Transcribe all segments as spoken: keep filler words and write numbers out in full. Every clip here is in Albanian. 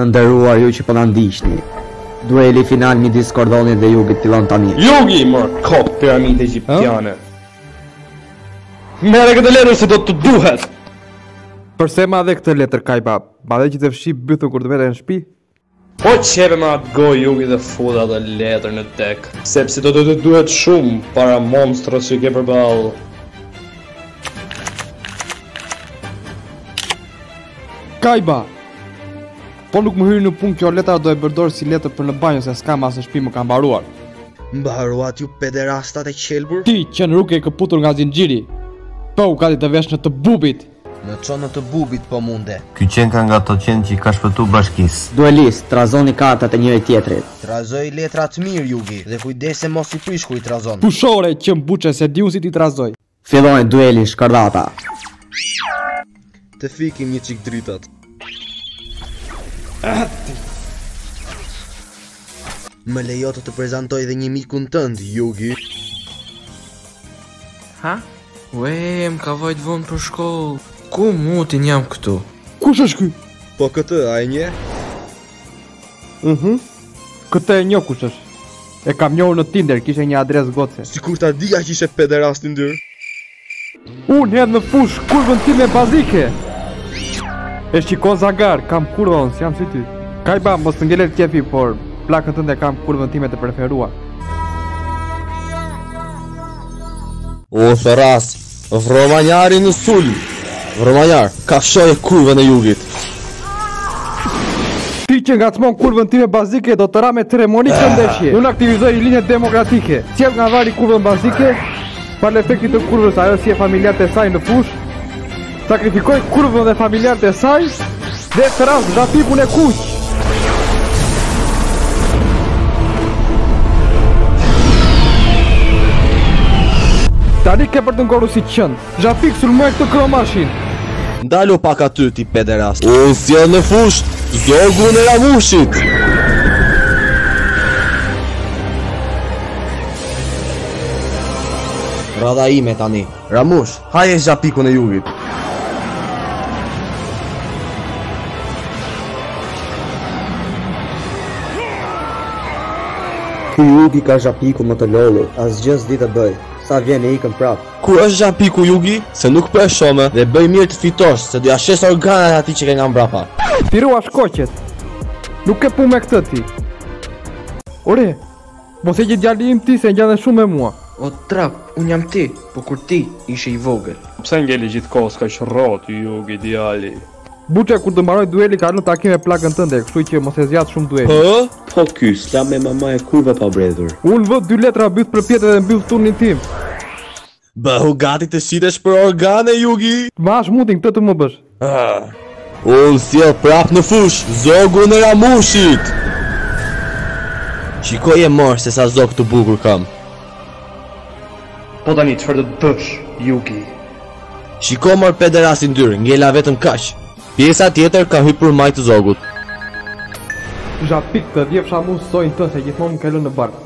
Nderuar ju që po na ndiqni. Dueli final midis Kordonit dhe Jugit fillon tani. Jugi mor kop piramide egjiptiane. Merre këtë letër se do të duhet. Përse ma dhe këtë letër Kajba? Ma dhe që të fshi bythën kur të vete në shtëpi? Po qepe me atë goj Jugi dhe fuda dhe letër në tek. Sepse do të të duhet shumë para monstrës që ke përballë. Kajba! Po nuk më hyri në punë kjo letra do e përdor si letër për në banjo se s'kam as në shtëpi më ka mbaruar. Mbaruat ju pederastat e qelbur? Ti që në rrugë e këputur nga zinxhiri. Po u gati të vesh në të bubit. Në çonë të bubit po munde. Ky qen ka nga ato qenë që i ka shpëtu bashkisë. Duelist, trazoni kartat e njëri tjetrit. Trazoj letrat mirë Jugi dhe kujdese mos i prish kur i trazon. Pushore që mbuçe se diun si ti trazoj. Fillojnë duelin shkardata. Të fikim një çik dritat. Më lejo të të prezantoj dhe një mikun tënd, Jugi. Ha? Ue, më ka vajt vonë për shkollë. Ku mutin jam këtu? Kush është ky? Po këtë, a e nje? Mhm. Këtë e njo kush është. E kam njohur në Tinder, kishe një adres goce. Sikur ta dija që ishe pederast i ndyr. Unë hedh në fush kurvën time bazike. E shikon Zagar, kam kurvën, si jam si ty. Kajba, mos të ngelet qefi, por plakën tënde kam kurvën time të preferuar. O, Thoras, Vromanjari në sul. Vromanjar, kafshoj e kurvën e Jugit. Ti që ngacmon kurvën time bazike do të ra me ceremoni këndeshje. Unë aktivizoj linjët demokratike. Sjell nga vari kurvën bazike, par efektit të kurvës ajo si e familjarët e saj në fush. Sakrifikoj kurvën dhe familjarët e saj dhe të ras zhapikun e kuq. Tani ke për të ngoru si qënd. Zhapik sulmoj këtë kromashin. Ndalo pak aty ti pederast. Unë sjell në fush zogun e Ramushit. Rada ime tani. Ramush, haje zhapikun e Jugit. Ky Jugi ka zhapiku më të lollur, asgjë s'di të bëj. Sa vjen e ikën prap. Kur është zhapiku Jugi, se nuk për shome dhe bëj mirë të fitosh, se do ja shes organet ati që ke nga mbrapa. Tirua shkoqet. Nuk ke pu me këtë ti. Ore, mos e që djali im ti se njane shumë me mua. O trap, unë jam ti, po kur ti ishe i vogël. Pse ngeli gjithkohë s'ka qrrot Jugi djali. Buçe kur të mbaroj dueli ka në takim me plakën tënde, kështu që mos e zjat shumë dueli. Hë? Po ky, s'la me mama e kurva pa bredhur. Unë vë dy letra byth për pjetë dhe mbyll turnin tim. Bëhu gati të shitesh për organe, Jugi. Ma ash mutin këtë të më bësh. Ah. Unë sjell prap në fush, zogun e Ramushit. Shikoj e morë se sa zog të bukur kam. Po tani çfarë do të bësh, Jugi? Shiko mor pederasin dyr, ngela vetëm kaq. Pjesa tjetër ka hyrë për majtë të zogut. Zhapik të vjefsha mu sojnë të se gjithmonë më ka lënë në bark.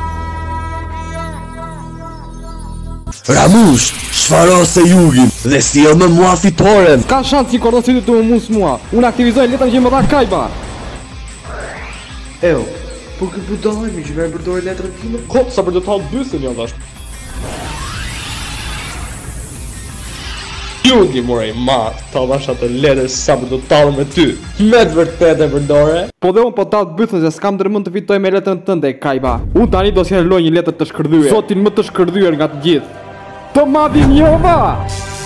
Ramush, shfaro se Jugin dhe sjell me mua fitoren. Ka shansë si kordosit të më mus mua. Unë aktivizoj letrën që më dha Kajba. Eo, po këtë budalemi që me përdojë letrën time? Kot sa për të talë bysin jo dash. Jugi morej ma, ta dash atë letër sa për të talë me ty. Me të vërtet e përdore. Po dhe unë po talë bëthën se s'kam dërmën të fitoj me letrën tënde, Kajba. Unë tani do s'ja loj një letër të shkërdhyer. Zotin më të shkërdhyer nga të gjithë. Të madhin Jova!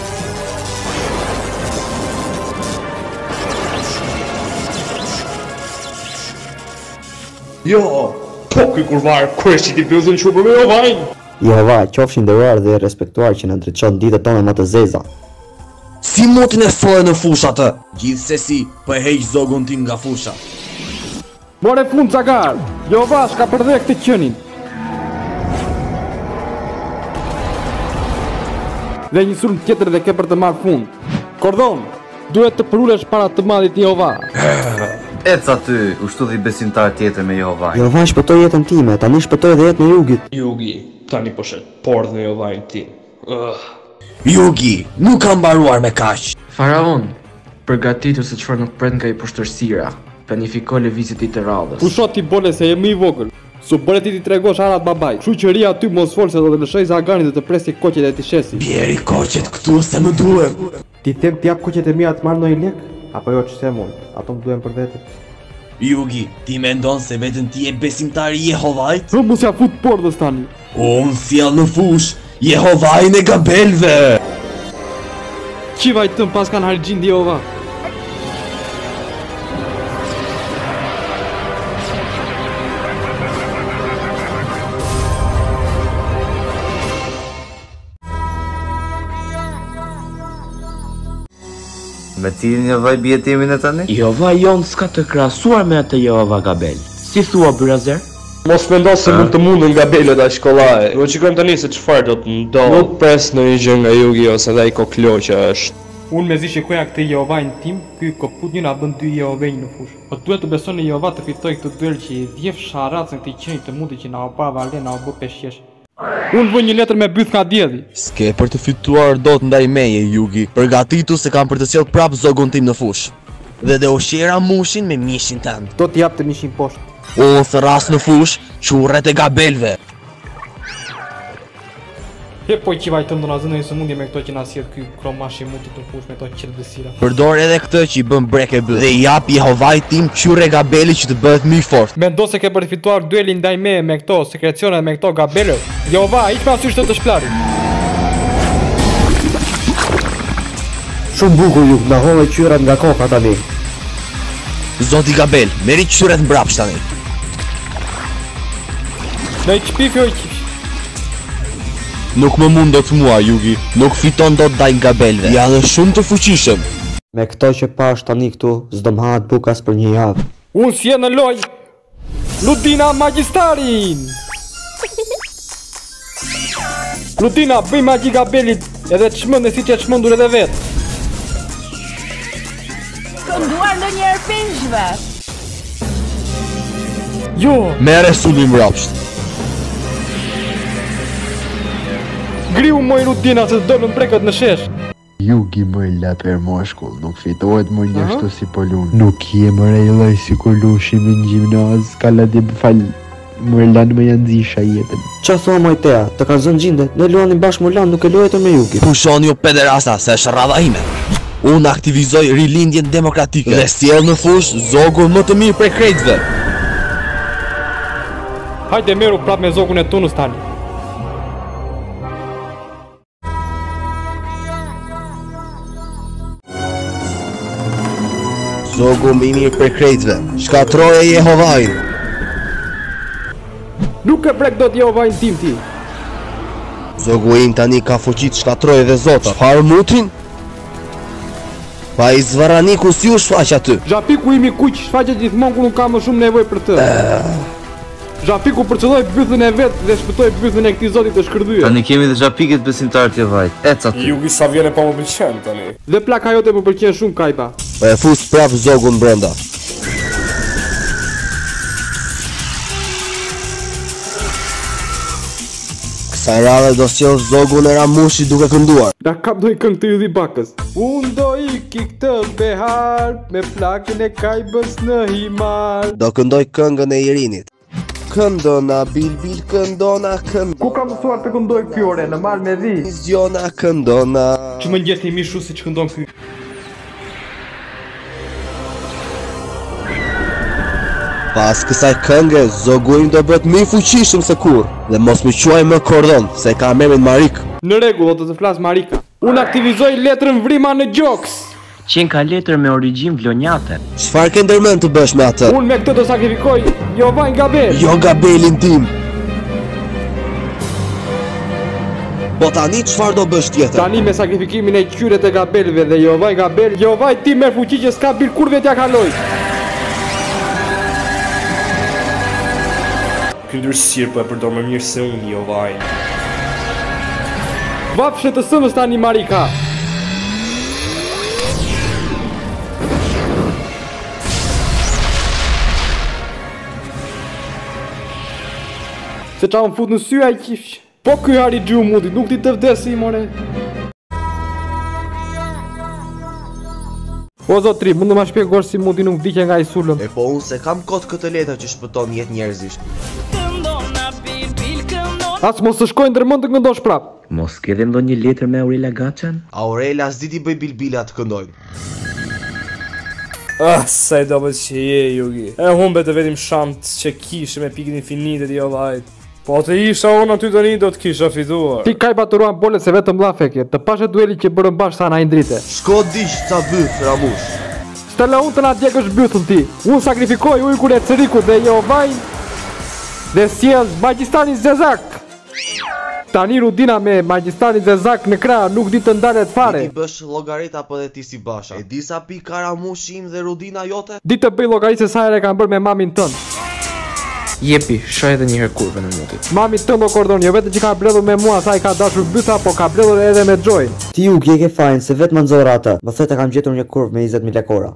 Jo, po ky kurvar, kur është që ti bëzën që për me Jovajnë? Jehova, qofshin nderuar dhe respektuar që na drejton ditët tona më të zeza. Si motin e fore në fush atë? Gjithsesi, po e heq zogun tim nga fusha. More fund Zagar! Jehova shka përdhe këtë qenin. Dhe një sulm tjetër dhe ke për të marrë fund. Kordon, duhet të përulesh para të madhit Jehova. Ec aty, ushtudhi besimtar tjetër me Jehova. Jehova shpëtoi jetën time, tani shpëtoi edhe jetën e Jugit. Jugi, tani po shet pordhën e Jovajnë tim. Uh. Jugi, nuk kam mbaruar me kaq. Faraon, përgatitu se çfarë nuk pret nga i poshtërsira. Planifikoj lëvizjet i të radhës. Pusho ti bole se jemi i vogël. Su bole ti ti tregosh arat babaj. Shoqëria aty mos fol se do të lëshoj Zaganin dhe të presi koqet e ti shesi. Bjeri koqet këtu se më duhem. Ti them ti jap koqet e mia të marr ndonjë lek? Apo jo ç'se mund? Ato më duhen për vete. Jugi, ti mendon se vetën ti je besimtar i Jehovait? Po mos ja fut portës tani. Unë sjell në fush Jehovajin e gabelve. Qivaj tëm pas kanë harxhin di Jehova. Me cilin Jehovaj bie timin e tani? Jehova jon s'ka të krahasuar me atë Jehova Gabel. Si thua Brazer? Mos mendo se mund të mundën nga belet a shkollaj. Do shikojmë tani se çfarë do të ndodh. Nuk pres në një gjë nga jugi ose dhe ai kokloqja është. Unë me zi shikoja këtë Jehovajin tim, ky koput një na bën dy Jehovej në fush. Po duhet të besoni në Jehova të fitoj këtë duel që i dhjef sharacën këtij qeni të mundi që na u pa vale na u bë peshqesh. Unë vë një letër me byth nga djedhi. S'ke për të fituar dot ndaj meje, Jugi. Përgatitu se kam për të sjell prap zogun tim në fush. Dhe dhe ushqera mushin me mishin tënd. Do t'jap të mishin poshtë. O thras në fush, qurret e gabelve. He po që vajtëm do na zënë një sëmundje me këto që na sjell ky kromash i mutit të fush me to qeldësira. Përdor edhe këtë që i bën brek e byth. Dhe jap Jehovait tim qurre gabeli që të bëhet më i fortë. Mendo se ke për të fituar duelin ndaj meje me këto sekrecione me këto gabelë. Jehova, hiq pa sysh të të shplarit. Shumë bukur ju, na hollë qyrat nga koka tani. Zoti Gabel, meri qyret mbrapsht tani. Në i qpifjo i qifsh. Nuk më mund do të mua, Jugi. Nuk fiton do të daj gabelve. Ja dhe shumë të fuqishëm. Me këto që pash tani këtu, s'do më hahet bukas për një javë. Unë si e në loj Ludina Magjistarin. Ludina, bëj magji gabelit edhe të shmënd e si që të shmëndur edhe vetë. Kënduar në njerë pishve. Jo, Mere sulli mbrapsht. griu moj Ludina se të dolën brekët në shesh. Jugi më la për moshkull, nuk fitohet më njështu si po lun. Nuk je më rejloj si kur lushim në gjimnaz, ka la dhe fal, më lanë më janë zisha jetën. Qa thua majtea, të kanë zënë gjinde, ne luanin bashkë më lanë, nuk e luajtë me Jugi. Pushon ju pederasta, se është rradha ime. Unë aktivizoj rilindjen demokratike dhe sjell në fush zogun më të mirë prej krejtëve. Hajde meru prap me zogun e tunës tani. Zogu më i mirë prej krejtëve. Shkatroje Jehovajin. Nuk e brek do t'Jehovajin tim ti. Zogu im tani ka fuqi të shkatroje dhe zota. Çfarë mutin? Pa i zvaraniku si u shfaq aty. Zhapiku imi kuq shfaqet gjithmonë kur nuk ka më shumë nevojë për të. Zhapiku përcëlloj bythën e vet dhe shpëtoi bythën e këtij zoti të shkërdhyer. Tani kemi dhe zhapiket besimtar të Jehovait. Ec aty. Jugi sa vjen e pa më pëlqen tani. Dhe plaka jote më pëlqen shumë Kajba. Po e fus prap zogun brenda. Kësaj radhe do sjell zogun e Ramushi duke kënduar. Da kap do i këngë të Judhi Bakës. Unë do iki këtë behar me plakën e Kajbës në himar. Do këndoj këngën e Irinit. Këndona bil bil këndona këndona. Ku ka mësuar të këndoj ky ore në mal me dhi? Zgjona këndona. Që më ngjeste i mishu si që këndon ky. Pas kësaj kënge, zogu im do bëhet më i fuqishëm se kur. Dhe mos më quaj më Kordon, se ka emrin Marik. Në rregull, do të flas Marika. Unë aktivizoj letrën vrima në gjoks. Qenë ka letër me origjinë vlonjate. Çfarë ke ndërmend të bësh me atë? Unë me këtë do sakrifikoj Jehovajin Gabel. Jo Gabelin tim. Po tani çfarë do bësh tjetër? Tani me sakrifikimin e qyret e Gabelve dhe Jehovajin Gabel, Jehovaj ti merr fuqi që s'ka bir kur vetja kaloj. Ky ndërsir po e përdor më mirë se unë Jehova. Vapshe të sëmës tani Marika. Se qa më fut në sy ai qifsh. Po ky hari gju mundi, nuk ti të vdesi more. O zotri, mund të ma shpjegosh si mundi nuk vdiqe nga i sulëm? E po unë se kam kot këtë letër që shpëton jetë njerëzisht. As mos të shkojnë ndërmend të këndosh prap. Mos ke dhe ndonjë letër me Aurela Gaçan? Aurela s'di ti bëj bilbila të këndojnë. Ah, sa i dobet që je, Jugi. E humbe të vetim shant që kishe me pikën infinitet i vllajt. Po të isha unë aty tani do të kisha fituar. Ti kaj baturuan bolet se vetëm llafe ke. Të pashe dueli që bërën bashkë sa na i ndrite. Shko dish ca byth, Ramush. Stella unë të na djekësh bythën ti. Unë sakrifikoj ujkur e Ceriku dhe Jehovaj dhe sjell magjistarin Zezak. Tani Rudina me magjistarin Zezak në krah nuk di të ndalet fare. Ti bësh llogarit apo dhe ti si Basha? E di sa pi ka Ramushi im dhe Rudina jote? Di të bëj llogarit se sa herë kanë bërë me mamin tënd. Jepi, shoj edhe një herë kurvën e mutit. Mami tënd o kordon, jo vetëm që ka bledhur me mua sa i ka dashur bytha, po ka bledhur edhe me Joy. Ti u ke ke fajin se vetë më nxorra atë. Më the të kam gjetur një kurvë me njëzet mijë lekora.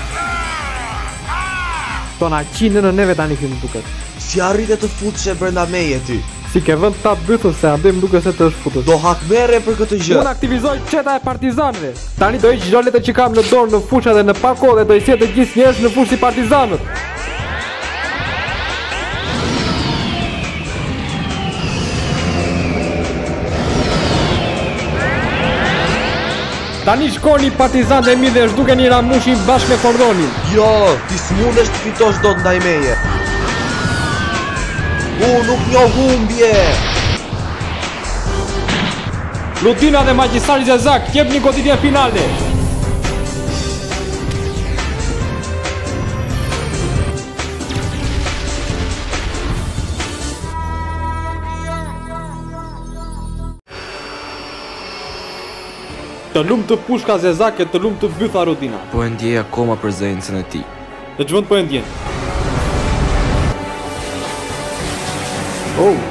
Tona qinë në neve tani këtu duket. Si arrite të futsh brenda meje ty? Si ke vënd ta bythën se andem duke se të është futur. Do hakmerre për këtë gjë. Unë aktivizoj qeta e partizanëve. Tani do iq çdo letër që kam në dorë në fusha dhe në pako dhe do i sjell të gjithë njerëz në fushë si partizanët. Tani shkoni partizan dhe mi dhe zhdukeni Ramushin bashkë me Kordonin. Jo, ti s'mundesh të fitosh dot ndaj meje. U nuk njoh humbje. Rudina dhe magjistari Zezak jep një goditje finale. Të lumë të pushka Zezak e të lumë të bytha Rudina. Po e ndjej akoma prezencën e tij. Dhe ç'vend po e ndjen? Oh.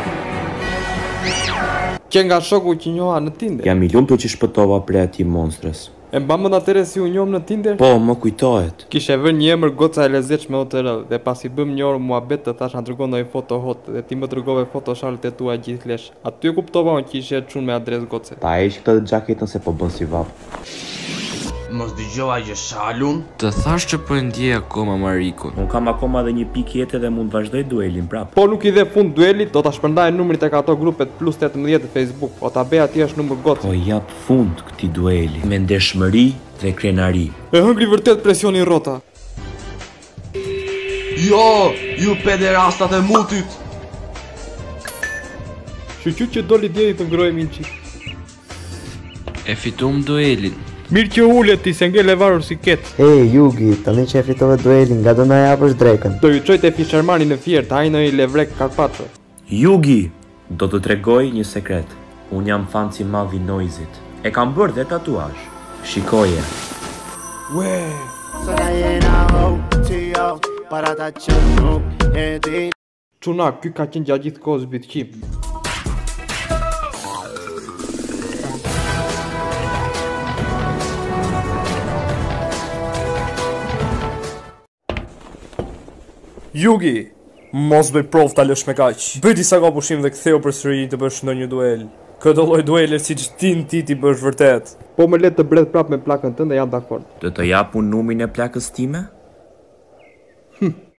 Që nga shoku që njoha në Tinder. Jam i lumtur që shpëtova prej atij monstrës. E mba mend atëre si u njohëm në Tinder? Po, më kujtohet. Kishe vënë një emër goca e lezetshme O T R dhe pasi bëm një orë muhabet të thash na dërgon ndonjë foto hot dhe ti më dërgove photoshalët e tua gjithë lesh. Aty e kuptova unë që ishe çun me adresë goce. Ta heq këtë xhaketën se po bën si vap. Mos dëgjova gjë shalun. Të thash që po e ndjej akoma Marikun. Un kam akoma edhe një pikë jetë dhe mund të vazhdoj duelin prap. Po nuk i dhe fund duelit, do ta shpërndaj numrin tek ato grupet plus tetëmbëdhjetë në Facebook. O ta bëj atje është numër gocë. Po jap fund këtij dueli me ndeshmëri dhe krenari. E hëngri vërtet presioni rrota. Jo, ju pederastat e mutit. Shqyqyt që doli djeli të ngrohemi një çik. E fitum duelin. Mirë që ulet ti se ngel e varur si ket. Ej, Jugi, tani që e fitove duelin, nga do na japësh drekën. Do ju çoj te Fishermani në Fier, të hajnë një levrek Karpatë. Jugi, do të tregoj një sekret. Un jam fan si madh i Noizit. E kam bërë dhe tatuazh. Shikoje. Ue. Çuna, ky ka qenë gjatë gjithë kohës bitqim. Jugi, mos bëj provë ta lësh me kaq. Bëj disa ka pushim dhe ktheu përsëri të bësh ndonjë duel. Këtë lloj duele siç tin ti ti bësh vërtet. Po më le të bledh prap me plakën tënde, jam dakord. Do të jap unë numrin e plakës time?